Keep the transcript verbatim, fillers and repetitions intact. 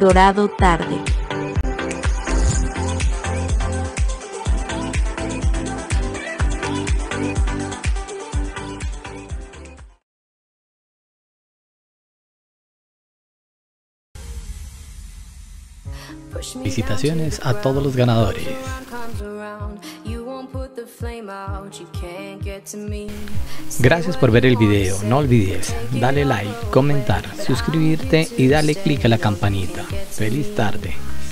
dorado tarde. Felicitaciones a todos los ganadores. Gracias por ver el video. No olvides darle like, comentar, suscribirte y darle clic a la campanita. Feliz tarde.